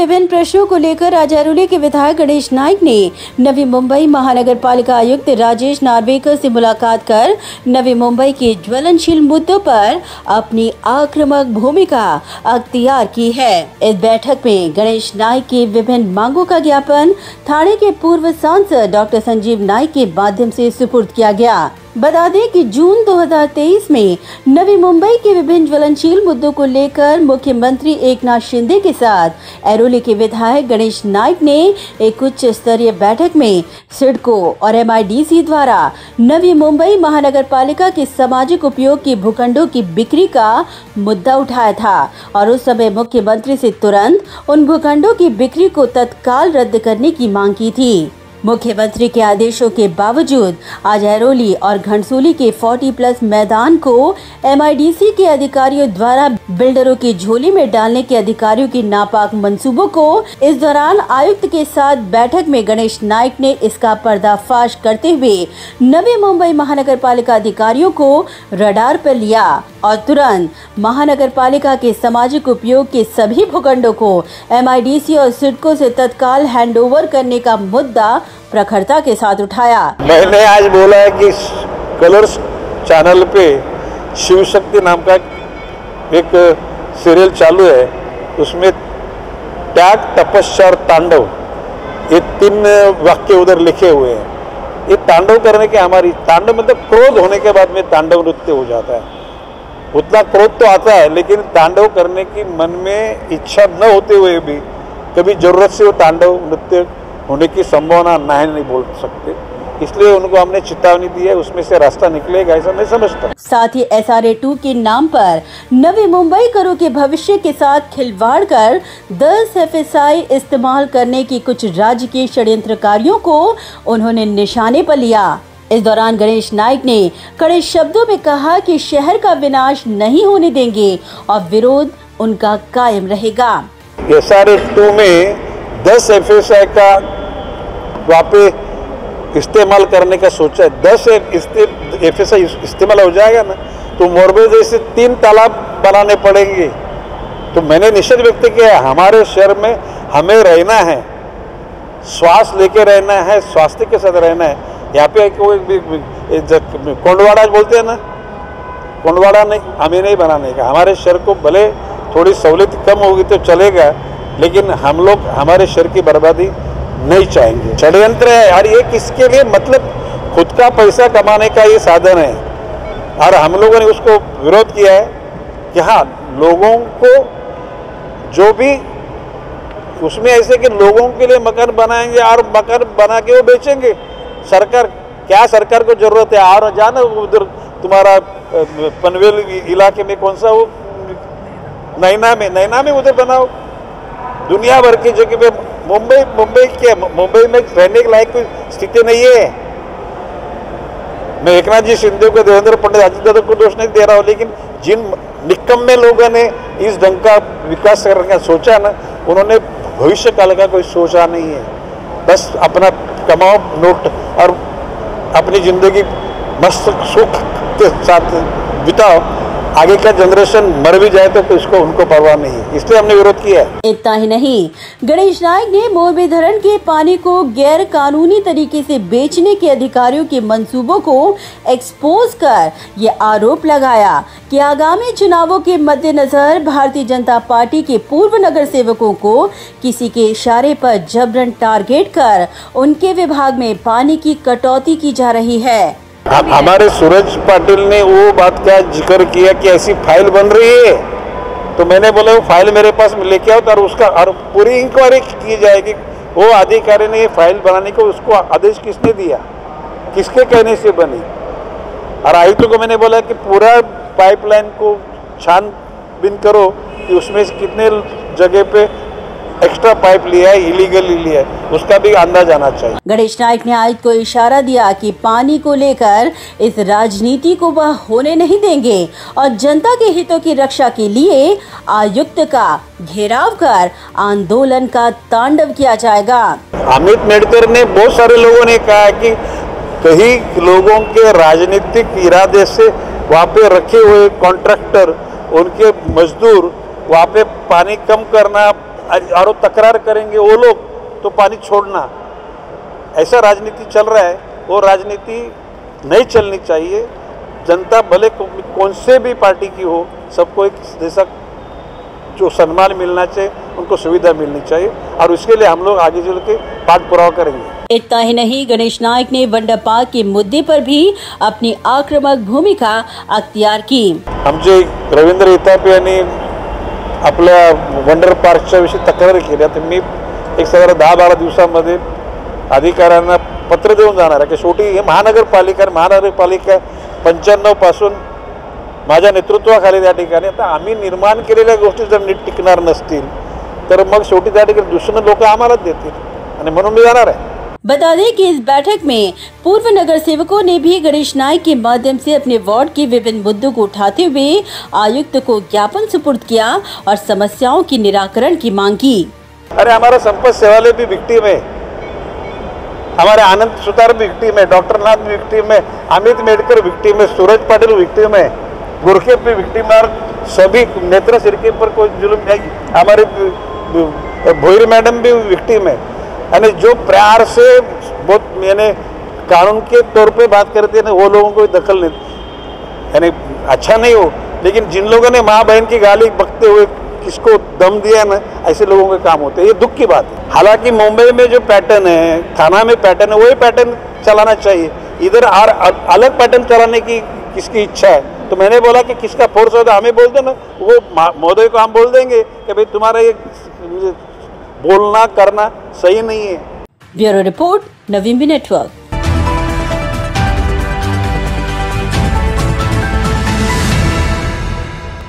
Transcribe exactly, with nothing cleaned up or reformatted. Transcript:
विभिन्न प्रश्नों को लेकर आज ऐरोली के विधायक गणेश नाइक ने नवी मुंबई महानगर पालिका आयुक्त राजेश नार्वेकर से मुलाकात कर नवी मुंबई के ज्वलनशील मुद्दों पर अपनी आक्रामक भूमिका अख्तियार की है। इस बैठक में गणेश नाइक की विभिन्न मांगों का ज्ञापन थाने के पूर्व सांसद डॉक्टर संजीव नाइक के माध्यम से सुपुर्द किया गया। बता दें कि जून दो हज़ार तेईस में नवी मुंबई के विभिन्न ज्वलनशील मुद्दों को लेकर मुख्यमंत्री एकनाथ शिंदे के साथ ऐरोली के विधायक गणेश नाइक ने एक उच्च स्तरीय बैठक में सिडको और एम आई डी सी द्वारा नवी मुंबई महानगर पालिका के सामाजिक उपयोग के भूखंडों की बिक्री का मुद्दा उठाया था और उस समय मुख्यमंत्री से तुरंत उन भूखंडों की बिक्री को तत्काल रद्द करने की मांग की थी। मुख्यमंत्री के आदेशों के बावजूद आज ऐरोली और घनसोली के चालीस प्लस मैदान को एम आई डी सी के अधिकारियों द्वारा बिल्डरों की झोली में डालने के अधिकारियों की नापाक मंसूबों को इस दौरान आयुक्त के साथ बैठक में गणेश नाइक ने इसका पर्दाफाश करते हुए नवी मुंबई महानगर पालिका अधिकारियों को रडार पर लिया और तुरंत महानगर पालिका के सामाजिक उपयोग के सभी भूखंडों को एम आई डी सी और सिडको से तत्काल हैंडओवर करने का मुद्दा प्रखरता के साथ उठाया। मैंने आज बोला है कि कलर्स चैनल पे शिव शक्ति नाम का एक सीरियल चालू है, उसमें त्याग, तपस्या और तांडव ये तीन वाक्य उधर लिखे हुए हैं। ये तांडव करने के हमारी तांडव मतलब क्रोध होने के बाद में तांडव नृत्य हो जाता है। उतना क्रोध तो आता है लेकिन तांडव करने की मन में इच्छा न होते हुए भी कभी जरूरत से वो तांडव नृत्य होने की संभावना नहीं नहीं बोल सकते, इसलिए उनको हमने चेतावनी दी है, उसमें से रास्ता निकलेगा ऐसा मैं समझता हूँ। साथ ही एस आर ए टू के नाम पर नवी मुंबई करों के भविष्य के साथ खिलवाड़ कर दस एफ एस आई इस्तेमाल करने की कुछ राज्य के षड्यंत्रकारियों को उन्होंने निशाने पर लिया। इस दौरान गणेश नाइक ने कड़े शब्दों में कहा कि शहर का विनाश नहीं होने देंगे और विरोध उनका कायम रहेगा। एस आर ए टू में दस एफ एस आई का वहाँ पे इस्तेमाल करने का सोचा है। दस एफ एस आई इस्तेमाल हो जाएगा ना तो मोरबे जैसे तीन तालाब बनाने पड़ेंगे। तो मैंने निश्चित व्यक्त किया हमारे शहर में हमें रहना है, श्वास लेके रहना है, स्वास्थ्य के साथ रहना है। यहाँ पे कोई कोंडवाड़ा बोलते हैं ना, कोंडवाड़ा नहीं हमें नहीं बनाने का। हमारे शहर को भले थोड़ी सहूलियत कम होगी तो चलेगा, लेकिन हम लोग हमारे शहर की बर्बादी नहीं चाहेंगे। षड्यंत्र है और ये किसके लिए, मतलब खुद का पैसा कमाने का ये साधन है और हम लोगों ने उसको विरोध किया है कि हाँ लोगों को जो भी उसमें ऐसे कि लोगों के लिए मकान बनाएंगे और मकान बना के वो बेचेंगे। सरकार क्या, सरकार को जरूरत है और जाना उधर तुम्हारा पनवेल इलाके में कौन सा वो नैना में नैना में उधर बनाओ। दुनिया भर की जगह पे मुंबई मुंबई के मुंबई में रहने के लायक कोई स्थिति नहीं है। मैं एकनाथ जी शिंदे को, देवेंद्र पंडित, अजित दादा को दोष नहीं दे रहा हूँ, लेकिन जिन निकम्मे लोगों ने इस ढंग का विकास करने का सोचा ना, उन्होंने भविष्य काल का कोई सोचा नहीं है। बस अपना कमाओ नोट और अपनी जिंदगी मस्त सुख के साथ बिताओ। आगे का जनरेशन मर भी जाए तो उसको उनको परवाह नहीं है, इसलिए हमने विरोध किया है। इतना ही नहीं, गणेश नाइक ने मोरबी धरण के पानी को गैर कानूनी तरीके से बेचने के अधिकारियों के मंसूबों को एक्सपोज कर ये आरोप लगाया कि आगामी चुनावों के मद्देनजर भारतीय जनता पार्टी के पूर्व नगर सेवकों को किसी के इशारे पर जबरन टारगेट कर उनके विभाग में पानी की कटौती की जा रही है। हमारे सूरज पाटिल ने वो बात का जिक्र किया कि ऐसी फाइल बन रही है, तो मैंने बोला वो फाइल मेरे पास लेके आओ और उसका और पूरी इंक्वायरी की जाएगी। वो अधिकारी ने ये फाइल बनाने को उसको आदेश किसने दिया, किसके कहने से बनी। और आयुक्त को मैंने बोला कि पूरा पाइपलाइन को छानबीन करो कि उसमें कितने जगह पे एक्स्ट्रा पाइप लिया है, इलीगली लिया है, उसका भी अंदाज आना चाहिए। गणेश नाइक ने आयुक्त को इशारा दिया कि पानी को लेकर इस राजनीति को वह होने नहीं देंगे और जनता के हितों की रक्षा के लिए आयुक्त का घेराव कर आंदोलन का तांडव किया जाएगा। अमित मेडकर ने, बहुत सारे लोगों ने कहा कि कहीं लोगों के राजनीतिक इरादे से वहाँ पे रखे हुए कॉन्ट्रैक्टर, उनके मजदूर वहाँ पे पानी कम करना और वो तकरार करेंगे वो लोग तो पानी छोड़ना, ऐसा राजनीति चल रहा है। वो राजनीति नहीं चलनी चाहिए। जनता भले कौन से भी पार्टी की हो, सबको एक जैसा जो सम्मान मिलना चाहिए, उनको सुविधा मिलनी चाहिए और उसके लिए हम लोग आगे चल के पाठ पुरावा करेंगे। इतना ही नहीं, गणेश नाईक ने वंडर पार्क के मुद्दे पर भी अपनी आक्रमक भूमिका अख्तियार की। आमचे रवींद्र हितापे यांनी आपल्या वंडर पार्कच्या विषयी तक्रार केल्या, तर मी एक साधारण दहा बारा दिवसांमध्ये अधिकाऱ्यांना पत्र देऊन जाणार आहे की शेवटी हे महानगरपालिका महानगरपालिका पंच्याण्णव पासून माझ्या नेतृत्वाखाली त्या ठिकाणी आता आम्ही निर्माण केलेल्या गोष्टी जर नीट टिकणार नसतील तर मग शेवटी त्या ठिकाणी दुसरं लोक आम्हालाच देतील आणि म्हणून मी जाणार आहे। बता दें कि इस बैठक में पूर्व नगर सेवकों ने भी गणेश नाईक के माध्यम से अपने वार्ड के विभिन्न मुद्दों को उठाते हुए आयुक्त को ज्ञापन सुपुर्द किया और समस्याओं की निराकरण की मांग की। अरे हमारा संपत सेवालय भी विक्टिम है, हमारे आनंद सुतार भी विक्टिम है, डॉक्टर नाथ भी विक्टिम है, अमित मेडकर विक्टिम है, सूरज पाटिल विक्टिम है, गुरखेप भी विक्टिम है और सभी नेत्रा सिरके पर कोई जुल्म नहीं। हमारे भोईर मैडम भी विक्टिम है। यानी जो प्यार से बहुत यानी कानून के तौर पे बात करते हैं वो लोगों को दखल नहीं, यानी अच्छा नहीं हो, लेकिन जिन लोगों ने माँ बहन की गाली बकते हुए किसको दम दिया ना, ऐसे लोगों के काम होते हैं। ये दुख की बात है। हालांकि मुंबई में जो पैटर्न है, थाना में पैटर्न है, वही पैटर्न चलाना चाहिए। इधर और अलग पैटर्न चलाने की किसकी इच्छा है? तो मैंने बोला कि किसका फोर्स होता हमें बोल देना, वो महोदय को हम बोल देंगे कि भाई तुम्हारा ये बोलना करना सही नहीं है। Bureau report, Naveen network.